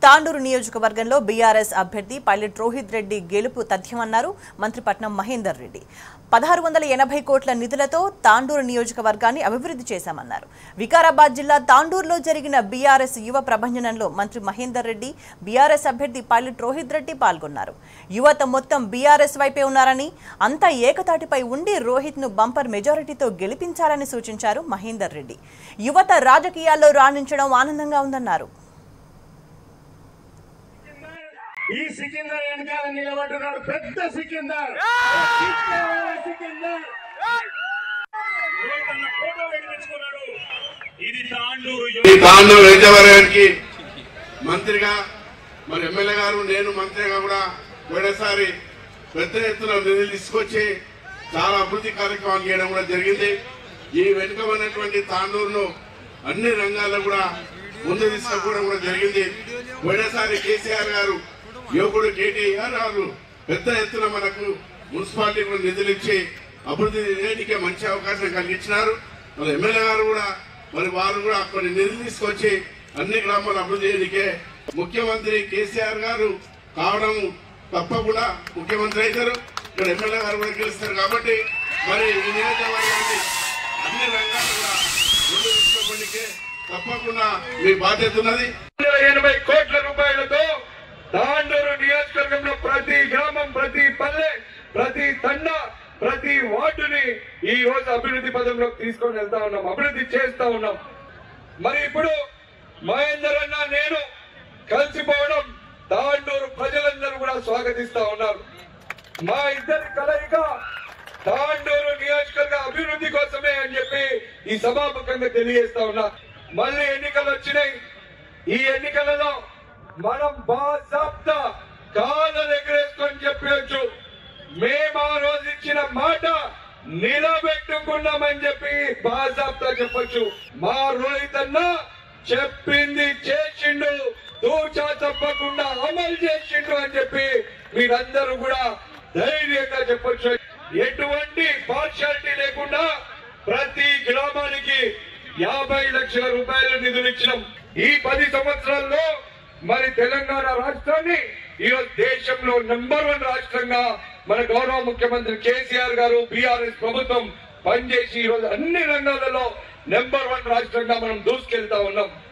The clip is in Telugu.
తాండూరు నియోజకవర్గంలో బీఆర్ఎస్ అభ్యర్థి పైలట్ రోహిత్ రెడ్డి గెలుపు తథ్యమన్నారు మంత్రి పట్నం మహేందర్ రెడ్డి. 1680 కోట్ల నిధులతో తాండూరు నియోజకవర్గాన్ని అభివృద్ధి చేశామన్నారు. వికారాబాద్ జిల్లా తాండూరులో జరిగిన బీఆర్ఎస్ యువ ప్రభంజనంలో మంత్రి మహేందర్ రెడ్డి, బీఆర్ఎస్ అభ్యర్థి పైలట్ రోహిత్ రెడ్డి పాల్గొన్నారు. యువత మొత్తం బీఆర్ఎస్ వైపే ఉన్నారని, అంతా ఏకతాటిపై ఉండి రోహిత్ ను బంపర్ మెజారిటీతో గెలిపించాలని సూచించారు మహేందర్ రెడ్డి. యువత రాజకీయాల్లో రాణించడం ఆనందంగా ఉందన్నారు. ఈ సికిందర్ వెనకాల నిలబడుతున్నాడు పెద్ద సికిందర్. తాండూరు నియోజకవర్గానికి మంత్రిగా మరి ఎమ్మెల్యే గారు నేను మంత్రిగా కూడా పోయినసారి పెద్ద ఎత్తున నిధులు తీసుకొచ్చి చాలా అభివృద్ధి కార్యక్రమాలు చేయడం కూడా జరిగింది. ఈ వెనుకబడినటువంటి తాండూరును అన్ని రంగాల్లో కూడా ముందు తీసుకుపోవడం కూడా జరిగింది. పోయినసారి కేసీఆర్ గారు, యువకుడు కేటీఆర్ గారు పెద్ద ఎత్తున మనకు మున్సిపాలిటీ కూడా నిధులు ఇచ్చి అభివృద్ధి చేయడానికి మంచి అవకాశం కలిగించినారు. మరి ఎమ్మెల్యే గారు కూడా మరి వారు కూడా కొన్ని నిధులు తీసుకొచ్చి అన్ని గ్రామాలు అభివృద్ధి చేయడానికే ముఖ్యమంత్రి కేసీఆర్ గారు కావడం తప్పకుండా ముఖ్యమంత్రి అవుతారు. ఇక్కడ ఎమ్మెల్యే గారు కూడా గెలుస్తారు. కాబట్టి మరి ఈ నియోజకవర్గాన్ని అన్ని రంగాలు కూడా ముందు తీసుకోవడానికే తప్పకుండా మీ బాధ్యత ఉన్నది. 80 కోట్ల రూపాయలతో తాండూరు నియోజకవర్గంలో ప్రతి గ్రామం, ప్రతి పల్లె, ప్రతి తండ, ప్రతి వార్డుని ఈ రోజు అభివృద్ధి పదంలోకి తీసుకొని వెళ్తా ఉన్నాం, అభివృద్ధి చేస్తా ఉన్నాం. మరి ఇప్పుడు మహేందర్ అన్న నేను కలిసిపోవడం తాండూరు ప్రజలందరూ కూడా స్వాగతిస్తా ఉన్నారు. మా ఇద్దరి కలయిక తాండూరు నియోజకవర్గ అభివృద్ధి కోసమే అని చెప్పి ఈ సభాముఖంగా తెలియజేస్తా ఉన్నా. మళ్ళీ ఎన్నికలు వచ్చినాయి. ఈ ఎన్నికలలో మనం బాజాబ్తా కాళ్ళను ఎగరేసుకొని చెప్పవచ్చు, మేము ఆ రోజు ఇచ్చిన మాట నిలబెట్టుకున్నామని చెప్పి బాజాబ్తా చెప్పొచ్చు. మా రోహిత్ అన్న చెప్పింది చేసిండు, తూచా తప్పకుండా అమలు చేసిండు అని చెప్పి మీరందరూ కూడా ధైర్యంగా చెప్పొచ్చు. ఎటువంటి పార్షాలిటీ లేకుండా ప్రతి గ్రామానికి 50 లక్షల రూపాయలు నిధులు ఇచ్చినాం. ఈ 10 సంవత్సరాల్లో మరి తెలంగాణ రాష్ట్రాన్ని ఈరోజు దేశంలో నంబర్ 1 రాష్ట్రంగా మన గౌరవ ముఖ్యమంత్రి కేసీఆర్ గారు, బీఆర్ఎస్ ప్రభుత్వం పనిచేసి ఈరోజు అన్ని రంగాలలో నంబర్ 1 రాష్ట్రంగా మనం దూసుకెళ్తా ఉన్నాం.